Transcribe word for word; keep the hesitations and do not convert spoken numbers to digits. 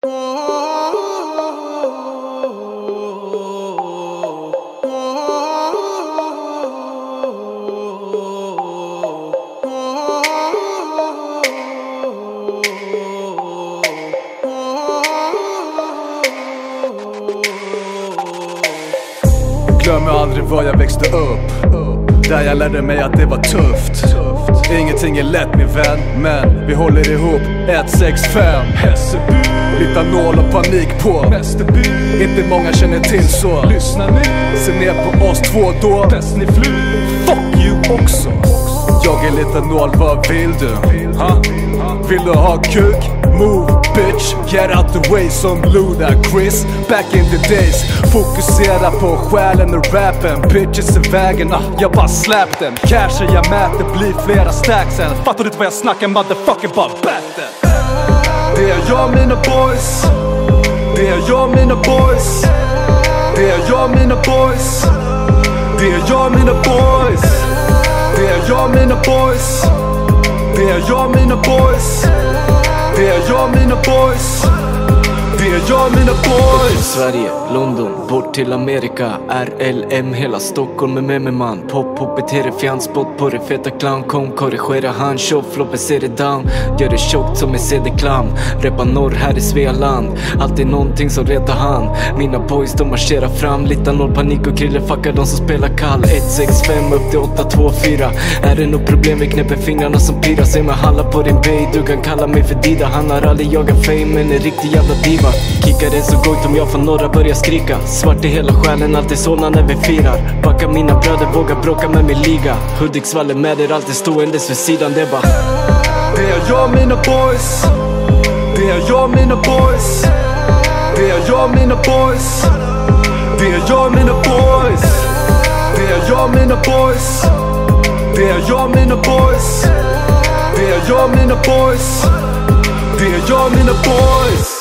Glömmer aldrig var jag växte upp, där jag lärde mig att det var tufft. Ingenting är lätt min vän, men vi håller ihop. Ett sex fem Hässelby, Litanol och panik på Västerby. Inte många känner till så lyssna nu. Se ner på oss två då, bäst ni flyr. Fuck you också. Jag är Litanol, vad vill du? Ha? Vill du ha kuk? Move bitch, get out the way som Ludacris back in the days. Fokusera på själen och rappen. Bitches i vägen, ah, jag bara släpp dem. Cashen jag mäter blir flera stacksen. Fattar du inte vad jag snackar, motherfucker, bara batten. Det är jag mina boys. Det är jag mina boys. Det är jag mina boys. Det är jag mina boys. Det är jag mina boys. Det är jag mina boys. Det är jag mina boys. Det är jag mina boys. Sverige, London, bort till Amerika. R L M, hela Stockholm är med mig man. Pop, pop, beter fjans, spot på det feta clown. Kom, korrigera han, show, floppen, ser det down. Gör det tjockt som en C D-klam. Reppa norr här i Svealand. Alltid någonting som retar han. Mina boys, de marscherar fram. Litanol, panik och kriller, fuckar de som spelar kall. Ett sex fem upp till åtta två fyra. Är det något problem, vi knäpper fingrarna som pirar. Se mig halla på din bay, du kan kalla mig för Dida. Han har aldrig jagat fame, men en riktig jävla diva. Kickar det så gott om jag från norra börjar skrika. Svart i hela själen, alltid såna när vi firar. Backa mina bröder, våga bråka med min liga. Hudiksvall är med er, alltid ståendes vid sidan. Det är bara det är jag mina boys. Det är jag mina boys. Det är jag mina boys. Det är jag mina boys. Det är jag mina boys. Det är jag mina boys. Det är jag mina boys. Det är jag mina boys.